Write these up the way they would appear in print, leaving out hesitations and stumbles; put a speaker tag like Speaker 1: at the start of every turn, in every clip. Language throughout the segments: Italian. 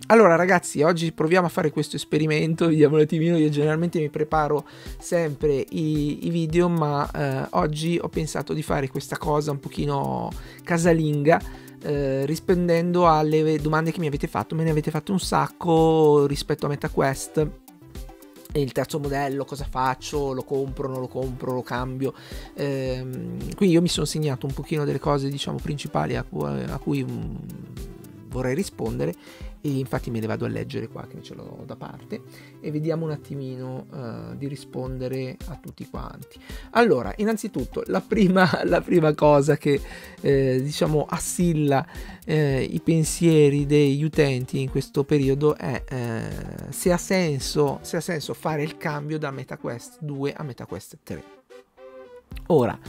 Speaker 1: Allora ragazzi, oggi proviamo a fare questo esperimento, vediamo un attimino. Io generalmente mi preparo sempre i video, ma oggi ho pensato di fare questa cosa un pochino casalinga, rispondendo alle domande che mi avete fatto. Me ne avete fatto un sacco rispetto a MetaQuest e il terzo modello, cosa faccio, lo compro, non lo compro, lo cambio. Quindi io mi sono segnato un pochino delle cose, diciamo, principali a cui vorrei rispondere, e infatti me le vado a leggere qua, che ce l'ho da parte, e vediamo un attimino di rispondere a tutti quanti. Allora, innanzitutto la prima cosa che diciamo assilla i pensieri degli utenti in questo periodo è se ha senso fare il cambio da MetaQuest 2 a MetaQuest 3. Ora,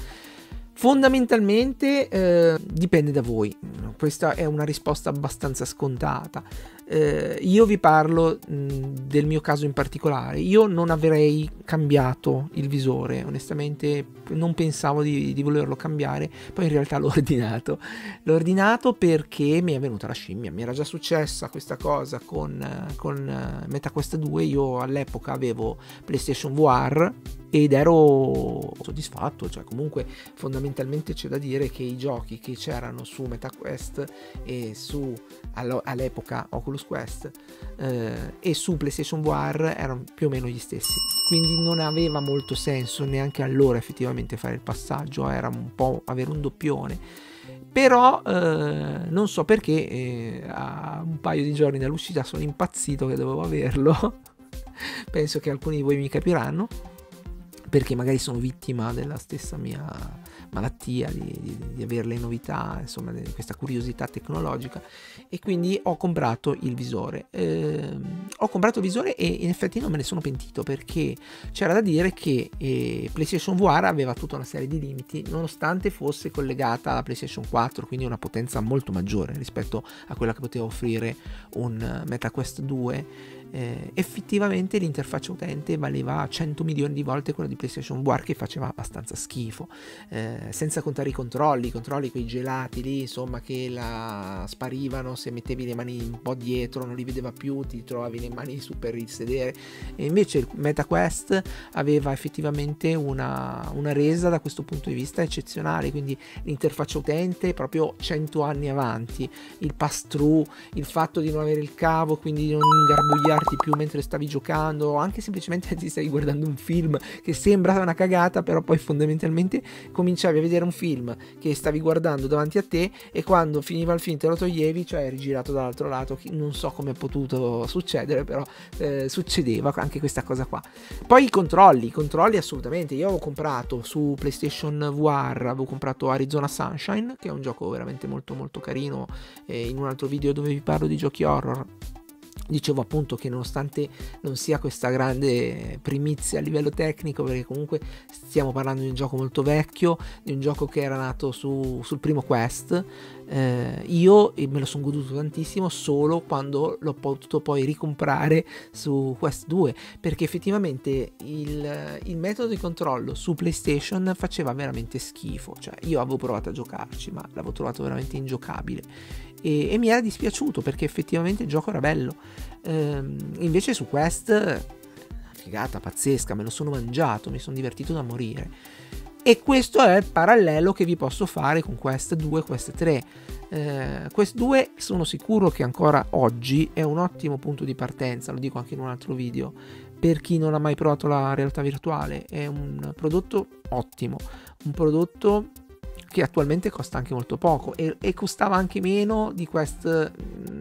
Speaker 1: fondamentalmente dipende da voi. Questa è una risposta abbastanza scontata. Io vi parlo del mio caso in particolare. Io non avrei cambiato il visore, onestamente non pensavo di volerlo cambiare. Poi in realtà l'ho ordinato perché mi è venuta la scimmia. Mi era già successa questa cosa con MetaQuest 2. Io all'epoca avevo PlayStation VR ed ero soddisfatto, cioè comunque fondamentalmente c'è da dire che i giochi che c'erano su MetaQuest e su all'epoca Oculus Quest e su PlayStation VR erano più o meno gli stessi, quindi non aveva molto senso neanche allora effettivamente fare il passaggio, era un po' avere un doppione. Però non so perché a un paio di giorni dall'uscita sono impazzito che dovevo averlo. Penso che alcuni di voi mi capiranno, perché magari sono vittima della stessa mia malattia di avere le novità, insomma, di questa curiosità tecnologica, e quindi ho comprato il visore. Ho comprato il visore e in effetti non me ne sono pentito, perché c'era da dire che PlayStation VR aveva tutta una serie di limiti, nonostante fosse collegata alla PlayStation 4, quindi una potenza molto maggiore rispetto a quella che poteva offrire un MetaQuest 2. Effettivamente l'interfaccia utente valeva 100 milioni di volte quella di PlayStation VR, che faceva abbastanza schifo, senza contare i controlli quei gelati lì, insomma, che la sparivano se mettevi le mani un po' dietro, non li vedeva più, ti trovavi le mani su per il sedere. E invece il MetaQuest aveva effettivamente una resa da questo punto di vista eccezionale, quindi l'interfaccia utente proprio 100 anni avanti, il pass-through, il fatto di non avere il cavo, quindi di non ingarbugliarti più mentre stavi giocando, o anche semplicemente ti stavi guardando un film che sembra una cagata, però poi fondamentalmente cominciavi a vedere un film che stavi guardando davanti a te, e quando finiva il film te lo toglievi, cioè eri girato dall'altro lato. Non so come è potuto succedere, però succedeva anche questa cosa qua. Poi i controlli assolutamente. Io avevo comprato su PlayStation VR, avevo comprato Arizona Sunshine, che è un gioco veramente molto molto carino, in un altro video dove vi parlo di giochi horror dicevo appunto che nonostante non sia questa grande primizia a livello tecnico, perché comunque stiamo parlando di un gioco molto vecchio, di un gioco che era nato sul primo Quest, io me lo sono goduto tantissimo solo quando l'ho potuto poi ricomprare su Quest 2, perché effettivamente il metodo di controllo su PlayStation faceva veramente schifo. Cioè io avevo provato a giocarci, ma l'avevo trovato veramente ingiocabile, e mi era dispiaciuto, perché effettivamente il gioco era bello. Invece su Quest, figata pazzesca, me lo sono mangiato, mi sono divertito da morire. E questo è il parallelo che vi posso fare con Quest 2 e Quest 3. Quest 2 sono sicuro che ancora oggi è un ottimo punto di partenza, lo dico anche in un altro video, per chi non ha mai provato la realtà virtuale. È un prodotto ottimo, un prodotto che attualmente costa anche molto poco, e costava anche meno di Quest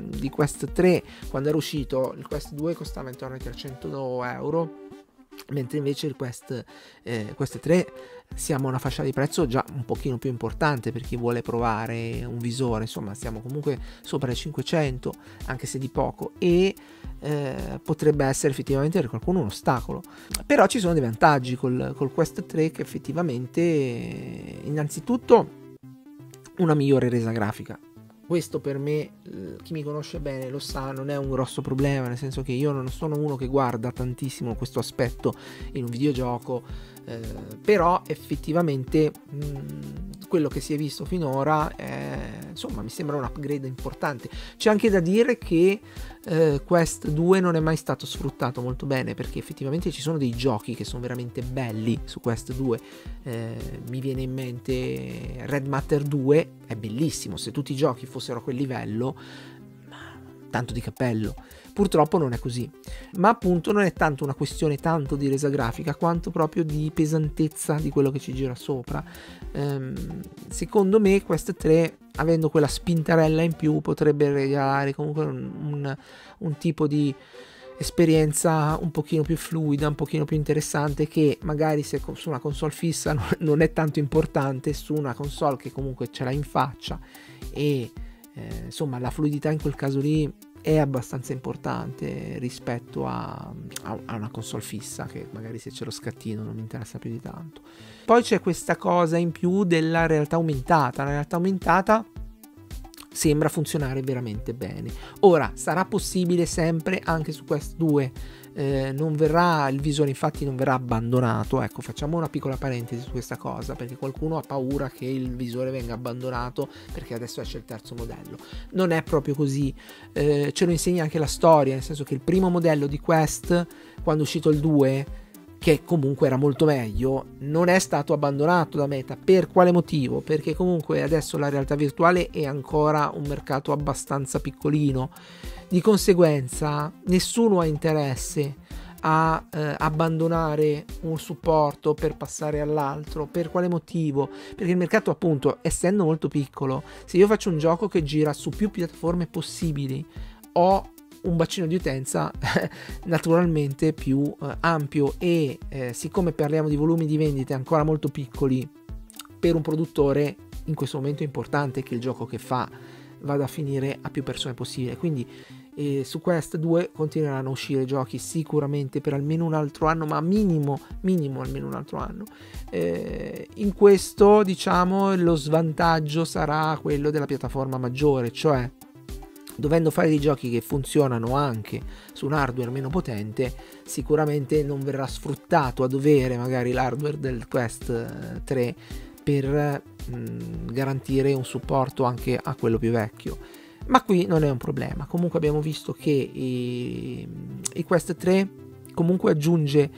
Speaker 1: 3 quando era uscito. Il Quest 2 costava intorno ai 300 euro, mentre invece il Quest 3 siamo a una fascia di prezzo già un pochino più importante per chi vuole provare un visore, insomma siamo comunque sopra i 500, anche se di poco, e potrebbe essere effettivamente per qualcuno un ostacolo. Però ci sono dei vantaggi col Quest 3, che effettivamente innanzitutto una migliore resa grafica. Questo per me, chi mi conosce bene lo sa, non è un grosso problema, nel senso che io non sono uno che guarda tantissimo questo aspetto in un videogioco, però effettivamente quello che si è visto finora insomma mi sembra un upgrade importante. C'è anche da dire che Quest 2 non è mai stato sfruttato molto bene, perché effettivamente ci sono dei giochi che sono veramente belli su Quest 2. Mi viene in mente Red Matter 2, è bellissimo, se tutti i giochi fossero a quel livello, tanto di cappello. Purtroppo non è così, ma appunto non è tanto una questione tanto di resa grafica quanto proprio di pesantezza di quello che ci gira sopra. Secondo me Quest 3, avendo quella spintarella in più, potrebbe regalare comunque un tipo di esperienza un pochino più fluida, un pochino più interessante, che magari se su una console fissa non è tanto importante, su una console che comunque ce l'ha in faccia e insomma la fluidità in quel caso lì è abbastanza importante rispetto a una console fissa, che magari se c'è lo scattino non mi interessa più di tanto. Poi c'è questa cosa in più della realtà aumentata. La realtà aumentata sembra funzionare veramente bene. Ora, sarà possibile sempre anche su Quest 2, non verrà, il visore infatti non verrà abbandonato. Ecco, facciamo una piccola parentesi su questa cosa, perché qualcuno ha paura che il visore venga abbandonato perché adesso esce il terzo modello. Non è proprio così, ce lo insegna anche la storia, nel senso che il primo modello di Quest, quando è uscito il 2, che comunque era molto meglio, non è stato abbandonato da Meta. Per quale motivo? Perché comunque adesso la realtà virtuale è ancora un mercato abbastanza piccolino, di conseguenza nessuno ha interesse a abbandonare un supporto per passare all'altro. Per quale motivo? Perché il mercato, appunto, essendo molto piccolo, se io faccio un gioco che gira su più piattaforme possibili, ho un bacino di utenza naturalmente più ampio e siccome parliamo di volumi di vendite ancora molto piccoli, per un produttore in questo momento è importante che il gioco che fa vada a finire a più persone possibile. Quindi su Quest 2 continueranno a uscire giochi sicuramente per almeno un altro anno, ma minimo almeno un altro anno. In questo, diciamo, lo svantaggio sarà quello della piattaforma maggiore, cioè dovendo fare dei giochi che funzionano anche su un hardware meno potente, sicuramente non verrà sfruttato a dovere magari l'hardware del Quest 3 per garantire un supporto anche a quello più vecchio. Ma qui non è un problema. Comunque abbiamo visto che il Quest 3 comunque aggiunge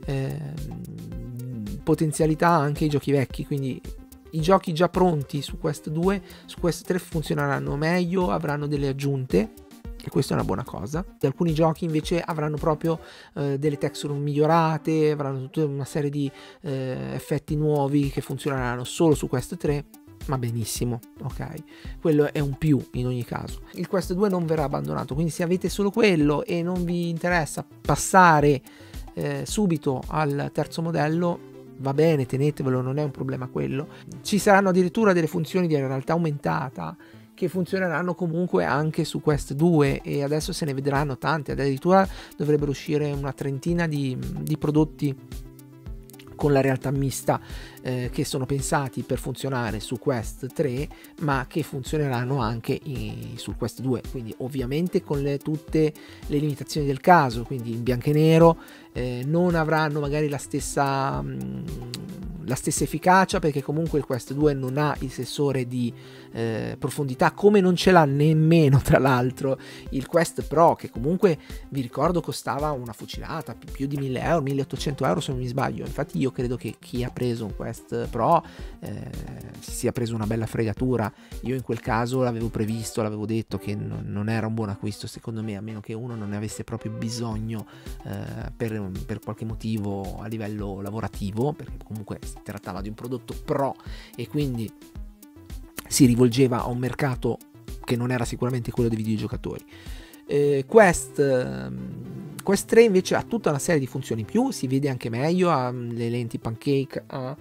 Speaker 1: potenzialità anche ai giochi vecchi, quindi i giochi già pronti su Quest 2, su Quest 3 funzioneranno meglio, avranno delle aggiunte e questa è una buona cosa. Alcuni giochi invece avranno proprio delle texture migliorate, avranno tutta una serie di effetti nuovi che funzioneranno solo su Quest 3, ma benissimo, ok? Quello è un più in ogni caso. Il Quest 2 non verrà abbandonato, quindi se avete solo quello e non vi interessa passare subito al terzo modello, va bene, tenetevelo, non è un problema quello. Ci saranno addirittura delle funzioni di realtà aumentata che funzioneranno comunque anche su Quest 2 e adesso se ne vedranno tante, addirittura dovrebbero uscire una trentina di prodotti con la realtà mista che sono pensati per funzionare su Quest 3 ma che funzioneranno anche sul Quest 2, quindi ovviamente con tutte le limitazioni del caso, quindi in bianco e nero, non avranno magari la stessa efficacia, perché comunque il Quest 2 non ha il sensore di profondità, come non ce l'ha nemmeno tra l'altro il Quest Pro, che comunque vi ricordo costava una fucilata, più di 1000 euro, 1800 euro se non mi sbaglio. Infatti io credo che chi ha preso un Quest Pro si sia preso una bella fregatura. Io in quel caso l'avevo previsto, l'avevo detto che non era un buon acquisto secondo me, a meno che uno non ne avesse proprio bisogno per qualche motivo a livello lavorativo, perché comunque si trattava di un prodotto pro e quindi si rivolgeva a un mercato che non era sicuramente quello dei videogiocatori. Quest 3 invece ha tutta una serie di funzioni in più, si vede anche meglio, ha le lenti pancake, ha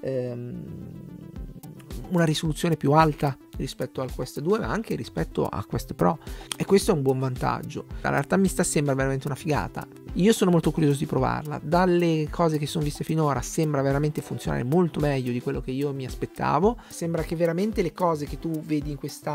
Speaker 1: una risoluzione più alta rispetto al Quest 2 ma anche rispetto a Quest Pro, e questo è un buon vantaggio. La realtà mista sembra veramente una figata, io sono molto curioso di provarla. Dalle cose che sono viste finora sembra veramente funzionare molto meglio di quello che io mi aspettavo, sembra che veramente le cose che tu vedi in questa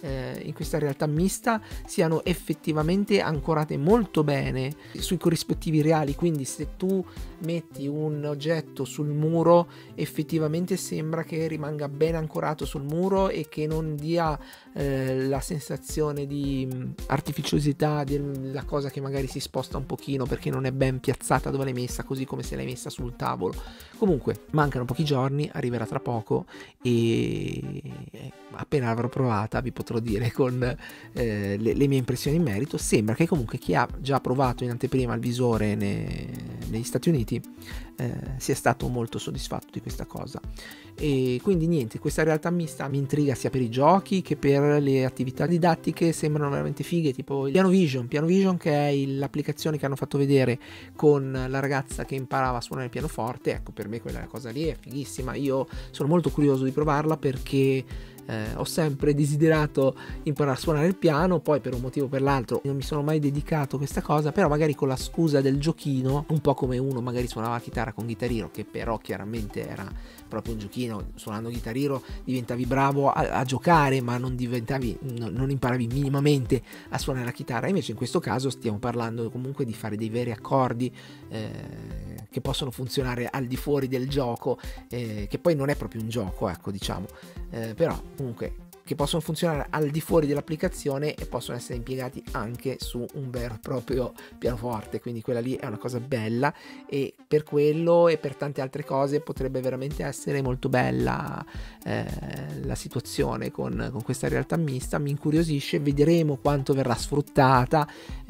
Speaker 1: in questa realtà mista siano effettivamente ancorate molto bene sui corrispettivi reali, quindi se tu metti un oggetto sul muro effettivamente sembra che rimanga ben ancorato sul muro e che non dia la sensazione di artificiosità della cosa che magari si sposta un pochino perché non è ben piazzata dove l'hai messa, così come se l'hai messa sul tavolo. Comunque mancano pochi giorni, arriverà tra poco e appena l'avrò provata vi potrò dire con le mie impressioni in merito. Sembra che comunque chi ha già provato in anteprima il visore negli Stati Uniti sia stato molto soddisfatto di questa cosa. E quindi niente, questa realtà mista mi intriga sia per i giochi che per le attività didattiche, sembrano veramente fighe, tipo il Piano Vision che è l'applicazione che hanno fatto vedere con la ragazza che imparava a suonare il pianoforte. Ecco, per me quella cosa lì è fighissima, io sono molto curioso di provarla perché ho sempre desiderato imparare a suonare il piano, poi per un motivo o per l'altro non mi sono mai dedicato a questa cosa, però magari con la scusa del giochino, un po' come uno magari suonava la chitarra con Guitar Hero, che però chiaramente era proprio un giochino, suonando Guitar Hero diventavi bravo a giocare ma non imparavi minimamente a suonare la chitarra. Invece in questo caso stiamo parlando comunque di fare dei veri accordi che possono funzionare al di fuori del gioco, che poi non è proprio un gioco, ecco, diciamo, però comunque che possono funzionare al di fuori dell'applicazione e possono essere impiegati anche su un vero e proprio pianoforte, quindi quella lì è una cosa bella, e per quello e per tante altre cose potrebbe veramente essere molto bella la situazione con questa realtà mista. Mi incuriosisce, vedremo quanto verrà sfruttata,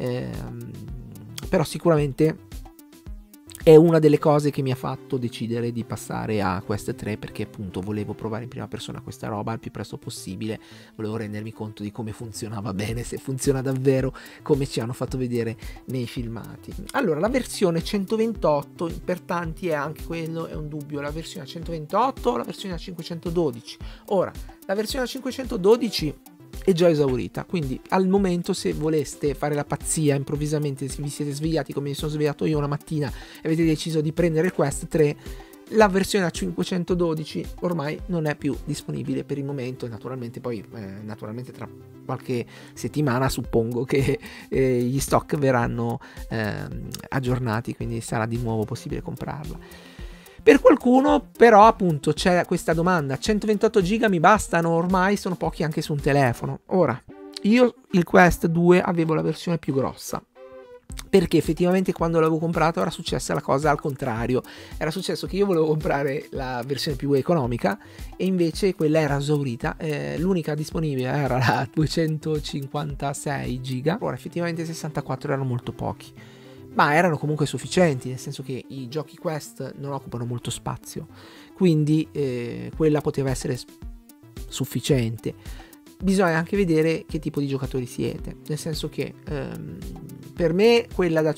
Speaker 1: però sicuramente è una delle cose che mi ha fatto decidere di passare a Quest 3, perché appunto volevo provare in prima persona questa roba al più presto possibile, volevo rendermi conto di come funzionava bene, se funziona davvero come ci hanno fatto vedere nei filmati. Allora, la versione 128 per tanti è anche quello, è un dubbio, la versione a 128 o la versione a 512. Ora, la versione a 512 è già esaurita, quindi al momento, se voleste fare la pazzia improvvisamente, se vi siete svegliati come mi sono svegliato io una mattina e avete deciso di prendere il Quest 3, la versione a 512 ormai non è più disponibile per il momento, e naturalmente poi naturalmente tra qualche settimana suppongo che gli stock verranno aggiornati, quindi sarà di nuovo possibile comprarla. Per qualcuno però appunto c'è questa domanda: 128 giga mi bastano? Ormai sono pochi anche su un telefono. Ora, io il Quest 2 avevo la versione più grossa, perché effettivamente quando l'avevo comprato era successa la cosa al contrario, era successo che io volevo comprare la versione più economica e invece quella era esaurita, l'unica disponibile era la 256 giga. Ora effettivamente 64 erano molto pochi, ma erano comunque sufficienti, nel senso che i giochi Quest non occupano molto spazio, quindi quella poteva essere sufficiente. Bisogna anche vedere che tipo di giocatori siete, nel senso che per me quella da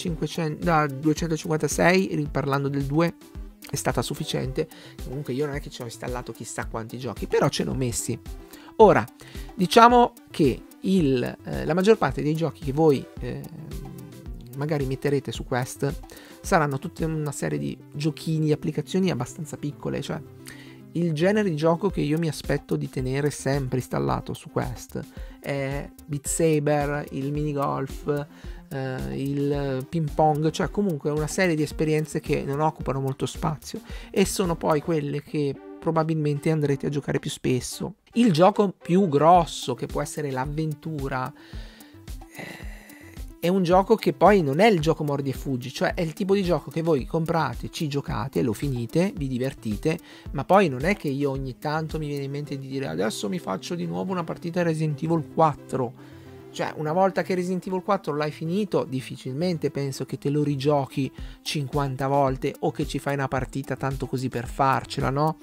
Speaker 1: 256, parlando del 2, è stata sufficiente. Comunque io non è che ci ho installato chissà quanti giochi, però ce ne ho messi. Ora, diciamo che la maggior parte dei giochi che voi magari metterete su Quest saranno tutta una serie di giochini, applicazioni abbastanza piccole, cioè il genere di gioco che io mi aspetto di tenere sempre installato su Quest è Beat Saber, il minigolf, il ping pong, cioè comunque una serie di esperienze che non occupano molto spazio e sono poi quelle che probabilmente andrete a giocare più spesso. Il gioco più grosso, che può essere l'avventura, è un gioco che poi non è il gioco mordi e fuggi, cioè è il tipo di gioco che voi comprate, ci giocate, lo finite, vi divertite, ma poi non è che io ogni tanto mi viene in mente di dire adesso mi faccio di nuovo una partita Resident Evil 4. Cioè, una volta che Resident Evil 4 l'hai finito, difficilmente penso che te lo rigiochi 50 volte o che ci fai una partita tanto così per farcela, no?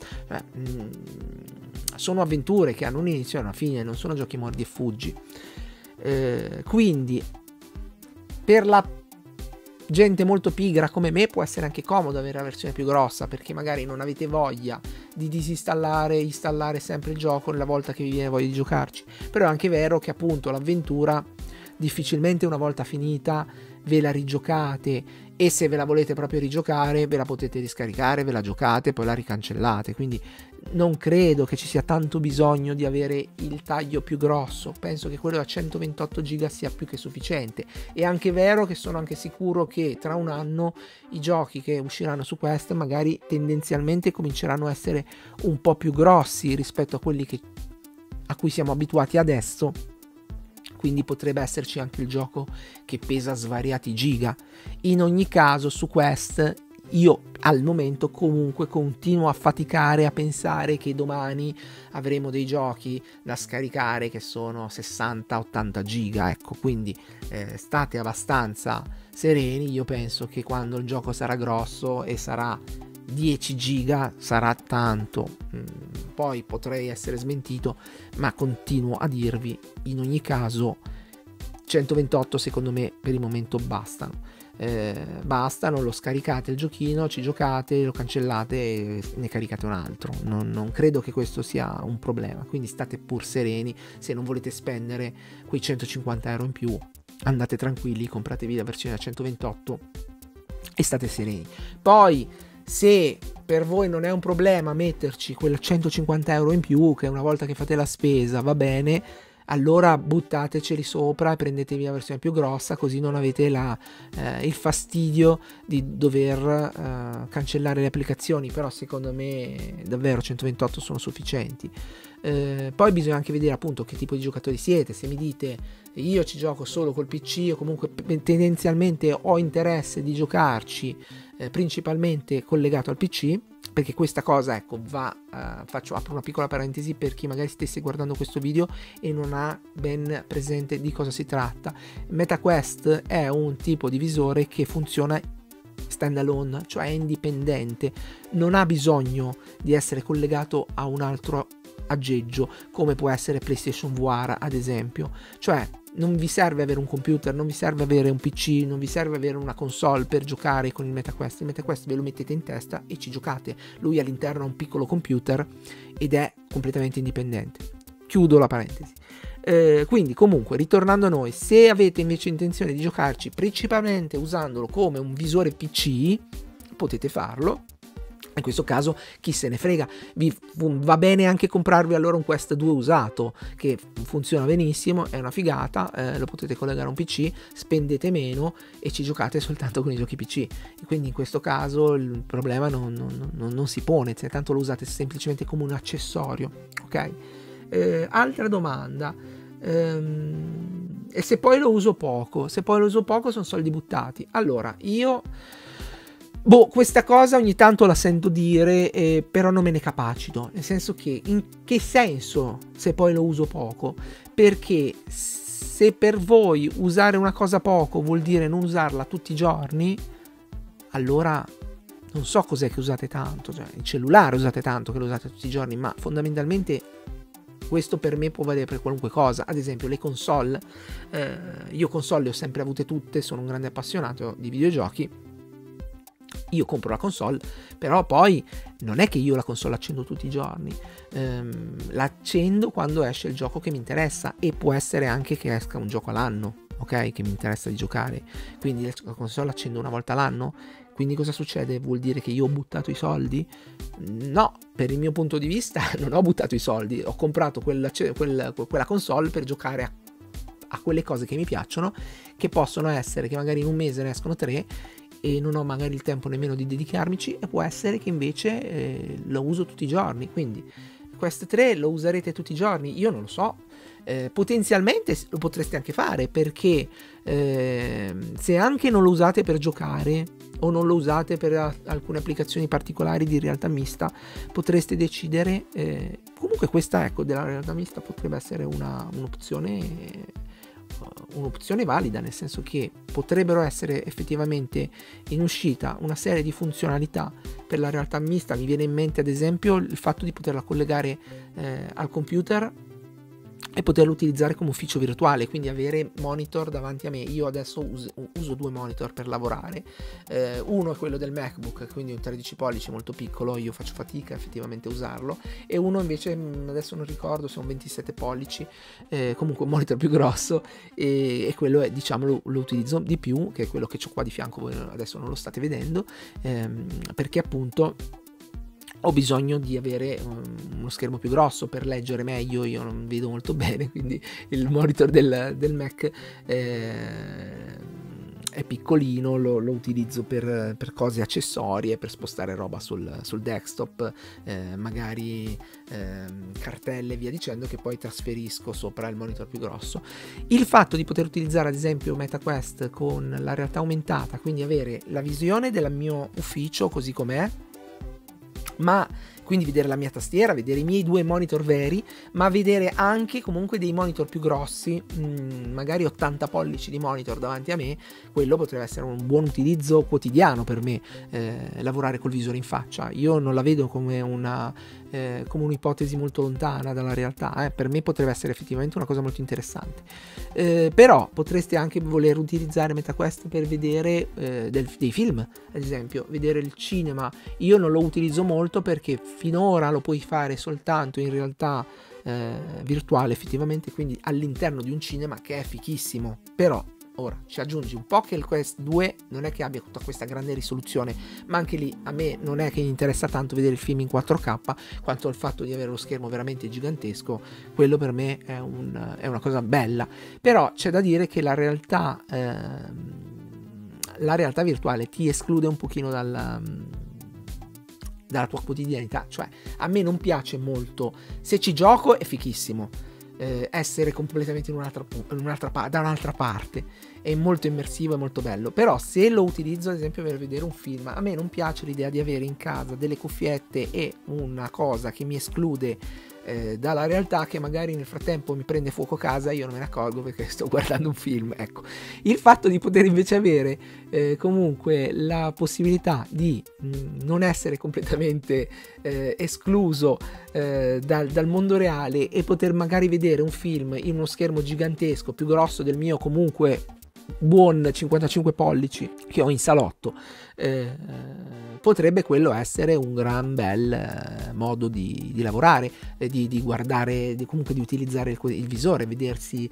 Speaker 1: Sono avventure che hanno un inizio e una fine, non sono giochi mordi e fuggi. Quindi per la gente molto pigra come me può essere anche comodo avere la versione più grossa, perché magari non avete voglia di disinstallare e installare sempre il gioco nella volta che vi viene voglia di giocarci. Però è anche vero che appunto l'avventura difficilmente una volta finita ve la rigiocate e se ve la volete proprio rigiocare ve la potete riscaricare, ve la giocate, poi la ricancellate, quindi non credo che ci sia tanto bisogno di avere il taglio più grosso, penso che quello da 128 giga sia più che sufficiente. È anche vero che sono anche sicuro che tra un anno i giochi che usciranno su Quest magari tendenzialmente cominceranno a essere un po' più grossi rispetto a quelli a cui siamo abituati adesso, quindi potrebbe esserci anche il gioco che pesa svariati giga. In ogni caso su Quest io al momento comunque continuo a faticare a pensare che domani avremo dei giochi da scaricare che sono 60-80 giga, ecco, quindi state abbastanza sereni. Io penso che quando il gioco sarà grosso e sarà 10 giga sarà tanto, poi potrei essere smentito, ma continuo a dirvi, in ogni caso 128 secondo me per il momento bastano. Bastano, lo scaricate il giochino, ci giocate, lo cancellate e ne caricate un altro. Non credo che questo sia un problema, quindi state pur sereni. Se non volete spendere quei 150 euro in più, andate tranquilli, compratevi la versione da 128 e state sereni. Poi se per voi non è un problema metterci quel 150 euro in più, che una volta che fate la spesa va bene, allora buttateceli sopra e prendetevi la versione più grossa, così non avete il fastidio di dover cancellare le applicazioni. Però secondo me davvero 128 sono sufficienti. Poi bisogna anche vedere appunto che tipo di giocatori siete. Se mi dite io ci gioco solo col PC o comunque tendenzialmente ho interesse di giocarci principalmente collegato al PC, perché questa cosa, ecco, apro una piccola parentesi per chi magari stesse guardando questo video e non ha ben presente di cosa si tratta. MetaQuest è un tipo di visore che funziona standalone, cioè è indipendente, non ha bisogno di essere collegato a un altro aggeggio come può essere PlayStation VR ad esempio. Cioè non vi serve avere un computer, non vi serve avere un PC, non vi serve avere una console per giocare con il MetaQuest. Il MetaQuest ve lo mettete in testa e ci giocate. Lui all'interno ha un piccolo computer ed è completamente indipendente. Chiudo la parentesi. Quindi comunque, ritornando a noi, se avete invece intenzione di giocarci principalmente usandolo come un visore PC, potete farlo. In questo caso chi se ne frega, va bene anche comprarvi allora un Quest 2 usato che funziona benissimo, è una figata, lo potete collegare a un PC, spendete meno e ci giocate soltanto con i giochi PC. E quindi in questo caso il problema non si pone, cioè, tanto lo usate semplicemente come un accessorio, ok? Altra domanda, e se poi lo uso poco? Se poi lo uso poco sono soldi buttati. Allora io questa cosa ogni tanto la sento dire, però non me ne capacito, nel senso che, in che senso se poi lo uso poco? Perché se per voi usare una cosa poco vuol dire non usarla tutti i giorni, allora non so cos'è che usate tanto, cioè il cellulare usate tanto che lo usate tutti i giorni, ma fondamentalmente questo per me può valere per qualunque cosa. Ad esempio le console, io console le ho sempre avute tutte, sono un grande appassionato di videogiochi. Io compro la console, però poi non è che io la console accendo tutti i giorni, l'accendo quando esce il gioco che mi interessa, e può essere anche che esca un gioco all'anno, ok, che mi interessa di giocare, quindi la console l'accendo una volta all'anno. Quindi cosa succede? Vuol dire che io ho buttato i soldi? No, per il mio punto di vista non ho buttato i soldi, ho comprato quella console per giocare a quelle cose che mi piacciono, che possono essere che magari in un mese ne escono 3 e non ho magari il tempo nemmeno di dedicarmici, e può essere che invece lo uso tutti i giorni. Quindi Quest 3 lo userete tutti i giorni? Io non lo so. Potenzialmente lo potreste anche fare, perché se anche non lo usate per giocare o non lo usate per alcune applicazioni particolari di realtà mista, potreste decidere comunque questa, ecco, della realtà mista potrebbe essere un'opzione valida, nel senso che potrebbero essere effettivamente in uscita una serie di funzionalità per la realtà mista. Mi viene in mente ad esempio il fatto di poterla collegare al computer e poterlo utilizzare come ufficio virtuale, quindi avere monitor davanti a me. Io adesso uso 2 monitor per lavorare, uno è quello del MacBook, quindi un 13 pollici molto piccolo, io faccio fatica effettivamente a usarlo, e uno invece adesso non ricordo se è un 27 pollici, comunque un monitor più grosso, e quello è, diciamo, lo utilizzo di più, che è quello che ho qua di fianco, voi adesso non lo state vedendo, perché appunto ho bisogno di avere uno schermo più grosso per leggere meglio, io non vedo molto bene, quindi il monitor del Mac è piccolino, lo utilizzo per cose accessorie, per spostare roba sul desktop, magari cartelle e via dicendo, che poi trasferisco sopra il monitor più grosso. Il fatto di poter utilizzare ad esempio MetaQuest con la realtà aumentata, quindi avere la visione del mio ufficio così com'è, ma quindi vedere la mia tastiera, vedere i miei 2 monitor veri, ma vedere anche comunque dei monitor più grossi, magari 80 pollici di monitor davanti a me, quello potrebbe essere un buon utilizzo quotidiano per me, lavorare col visore in faccia. Io non la vedo come come un'ipotesi molto lontana dalla realtà, per me potrebbe essere effettivamente una cosa molto interessante, però potreste anche voler utilizzare MetaQuest per vedere dei film, ad esempio vedere il cinema. Io non lo utilizzo molto perché finora lo puoi fare soltanto in realtà virtuale effettivamente, quindi all'interno di un cinema, che è fichissimo. Però ora ci aggiungi un po' che il Quest 2 non è che abbia tutta questa grande risoluzione, ma anche lì a me non è che mi interessa tanto vedere il film in 4K quanto il fatto di avere lo schermo veramente gigantesco. Quello per me è una cosa bella. Però c'è da dire che la realtà virtuale ti esclude un pochino dalla tua quotidianità. Cioè, a me non piace molto, se ci gioco è fichissimo, essere completamente da un'altra parte, è molto immersivo, è molto bello. Però se lo utilizzo ad esempio per vedere un film, a me non piace l'idea di avere in casa delle cuffiette e una cosa che mi esclude dalla realtà, che magari nel frattempo mi prende fuoco casa, io non me ne accorgo perché sto guardando un film. Ecco, il fatto di poter invece avere comunque la possibilità di non essere completamente escluso dal mondo reale e poter magari vedere un film in uno schermo gigantesco, più grosso del mio comunque buon 55 pollici che ho in salotto, potrebbe quello essere un gran bel modo di lavorare, di guardare, comunque di utilizzare il visore, vedersi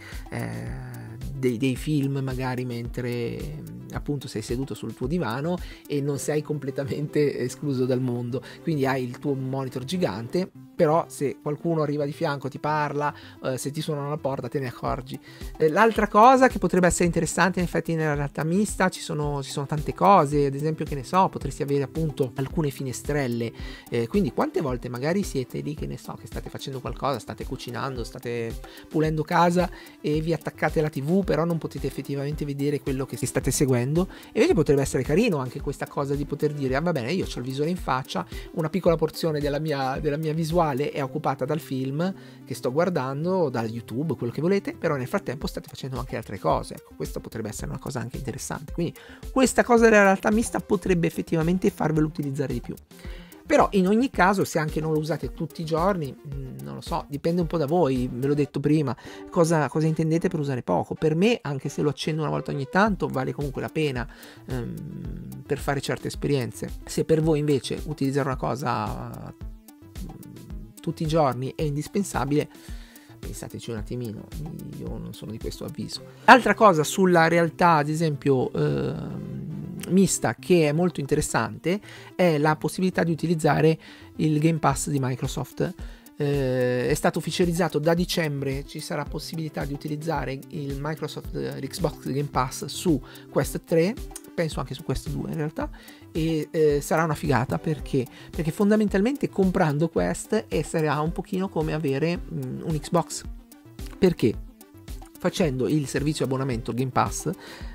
Speaker 1: dei film magari mentre appunto sei seduto sul tuo divano e non sei completamente escluso dal mondo. Quindi hai il tuo monitor gigante, però se qualcuno arriva di fianco, ti parla, se ti suonano alla porta, te ne accorgi. L'altra cosa che potrebbe essere interessante, in effetti nella realtà mista ci sono tante cose, ad esempio, che ne so, potresti avere appunto alcune finestrelle, quindi quante volte magari siete lì, che ne so, che state facendo qualcosa, state cucinando, state pulendo casa e vi attaccate alla TV, però non potete effettivamente vedere quello che state seguendo. E invece potrebbe essere carino anche questa cosa di poter dire: ah, va bene, io ho il visore in faccia, una piccola porzione della mia visuale è occupata dal film che sto guardando, da YouTube, quello che volete, però nel frattempo state facendo anche altre cose. Ecco, questo potrebbe essere una cosa anche interessante. Quindi questa cosa della realtà mista potrebbe effettivamente farvelo utilizzare di più. Però in ogni caso, se anche non lo usate tutti i giorni, non lo so, dipende un po' da voi, ve l'ho detto prima, cosa intendete per usare poco. Per me, anche se lo accendo una volta ogni tanto, vale comunque la pena per fare certe esperienze. Se per voi invece utilizzare una cosa tutti i giorni è indispensabile, pensateci un attimino, io non sono di questo avviso. Altra cosa sulla realtà, ad esempio, mista, che è molto interessante, è la possibilità di utilizzare il Game Pass di Microsoft. È stato ufficializzato da dicembre, ci sarà possibilità di utilizzare il Microsoft Xbox Game Pass su Quest 3, penso anche su Quest 2 in realtà, e sarà una figata perché fondamentalmente comprando Quest sarà un pochino come avere un Xbox, perché facendo il servizio abbonamento Game Pass,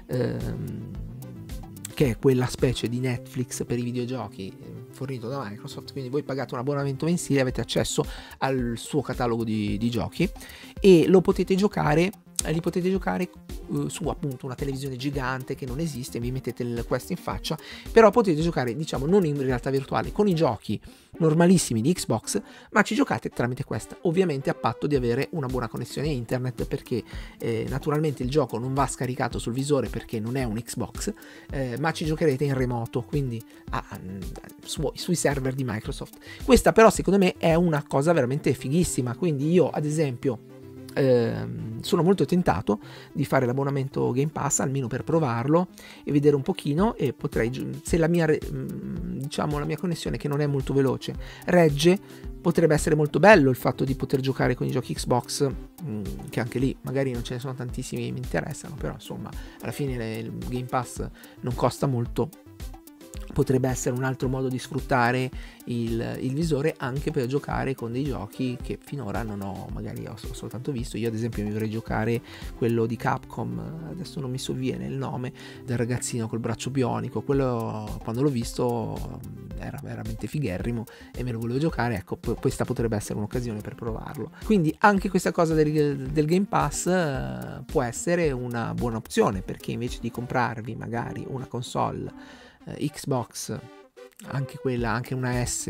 Speaker 1: che è quella specie di Netflix per i videogiochi fornito da Microsoft, quindi voi pagate un abbonamento mensile, avete accesso al suo catalogo di giochi e li potete giocare su appunto una televisione gigante che non esiste, vi mettete il Quest in faccia, però potete giocare, diciamo, non in realtà virtuale, con i giochi normalissimi di Xbox, ma ci giocate tramite questa, ovviamente a patto di avere una buona connessione a internet, perché naturalmente il gioco non va scaricato sul visore perché non è un Xbox, ma ci giocherete in remoto, quindi sui server di Microsoft. Questa però secondo me è una cosa veramente fighissima, quindi io ad esempio sono molto tentato di fare l'abbonamento Game Pass, almeno per provarlo e vedere un pochino, e potrei, se la mia diciamo la mia connessione, che non è molto veloce, regge, potrebbe essere molto bello il fatto di poter giocare con i giochi Xbox, che anche lì magari non ce ne sono tantissimi che mi interessano, però insomma alla fine il Game Pass non costa molto. Potrebbe essere un altro modo di sfruttare il visore anche per giocare con dei giochi che finora non ho, magari ho soltanto visto. Io ad esempio mi vorrei giocare quello di Capcom, adesso non mi sovviene il nome, del ragazzino col braccio bionico, quello quando l'ho visto era veramente figherrimo e me lo volevo giocare, ecco, questa potrebbe essere un'occasione per provarlo. Quindi anche questa cosa del Game Pass può essere una buona opzione, perché invece di comprarvi magari una console Xbox, anche quella, anche una S,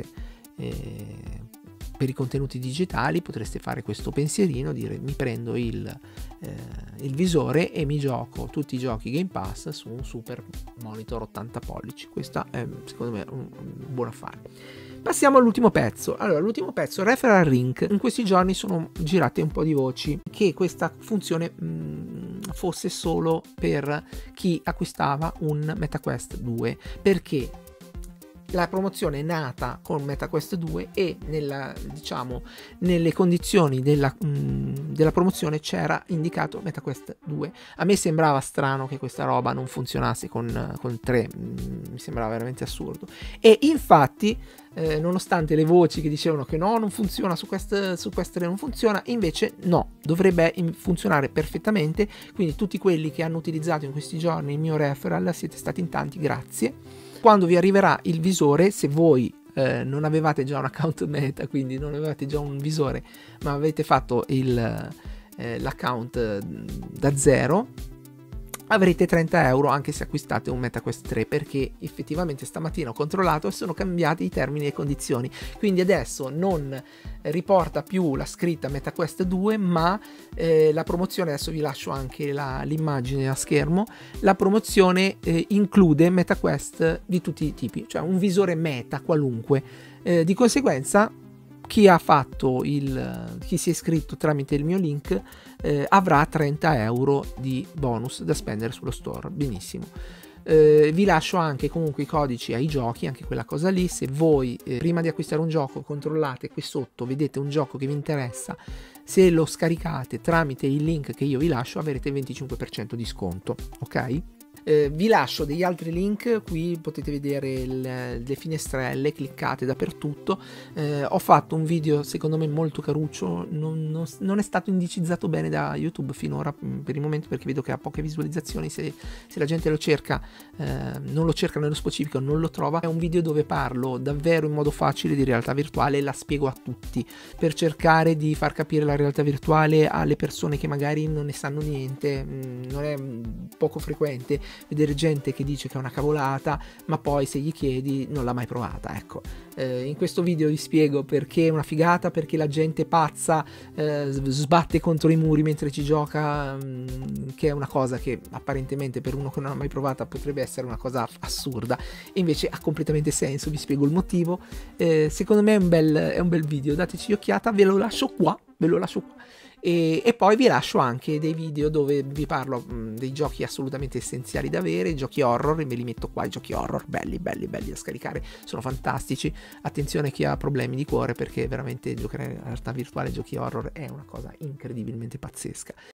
Speaker 1: per i contenuti digitali, potreste fare questo pensierino, dire mi prendo il visore e mi gioco tutti i giochi Game Pass su un super monitor 80 pollici. Questa è secondo me un buon affare. Passiamo all'ultimo pezzo. Allora, l'ultimo pezzo, Referral Link. In questi giorni sono girate un po' di voci che questa funzione fosse solo per chi acquistava un MetaQuest 2, perché la promozione è nata con MetaQuest 2 e nelle condizioni della promozione c'era indicato MetaQuest 2. A me sembrava strano che questa roba non funzionasse con 3, mi sembrava veramente assurdo. E infatti, nonostante le voci che dicevano che no, non funziona su Quest 3, non funziona, invece no, dovrebbe funzionare perfettamente. Quindi tutti quelli che hanno utilizzato in questi giorni il mio referral, siete stati in tanti, grazie. Quando vi arriverà il visore, se voi non avevate già un account Meta, quindi non avevate già un visore, ma avete fatto l'account da zero, avrete 30 euro anche se acquistate un MetaQuest 3, perché effettivamente stamattina ho controllato e sono cambiati i termini e condizioni, quindi adesso non riporta più la scritta MetaQuest 2, ma la promozione, adesso vi lascio anche l'immagine a schermo, la promozione include MetaQuest di tutti i tipi, cioè un visore Meta qualunque, di conseguenza chi si è iscritto tramite il mio link avrà 30 euro di bonus da spendere sullo store. Benissimo. Vi lascio anche comunque i codici ai giochi, anche quella cosa lì. Se voi prima di acquistare un gioco controllate qui sotto, vedete un gioco che vi interessa, se lo scaricate tramite il link che io vi lascio avrete il 25% di sconto, ok? Vi lascio degli altri link, qui potete vedere le finestrelle, cliccate dappertutto. Ho fatto un video secondo me molto caruccio, non è stato indicizzato bene da YouTube finora per il momento, perché vedo che ha poche visualizzazioni. Se la gente lo cerca, non lo cerca nello specifico, non lo trova. È un video dove parlo davvero in modo facile di realtà virtuale e la spiego a tutti, per cercare di far capire la realtà virtuale alle persone che magari non ne sanno niente. Non è poco frequente vedere gente che dice che è una cavolata, ma poi se gli chiedi non l'ha mai provata. Ecco, in questo video vi spiego perché è una figata, perché la gente pazza sbatte contro i muri mentre ci gioca, che è una cosa che apparentemente per uno che non ha mai provata potrebbe essere una cosa assurda, e invece ha completamente senso. Vi spiego il motivo. Secondo me è un bel video, dateci un'occhiata, ve lo lascio qua. E poi vi lascio anche dei video dove vi parlo dei giochi assolutamente essenziali da avere, i giochi horror, e ve li metto qua, i giochi horror belli da scaricare, sono fantastici. Attenzione chi ha problemi di cuore, perché veramente giocare in realtà virtuale giochi horror è una cosa incredibilmente pazzesca.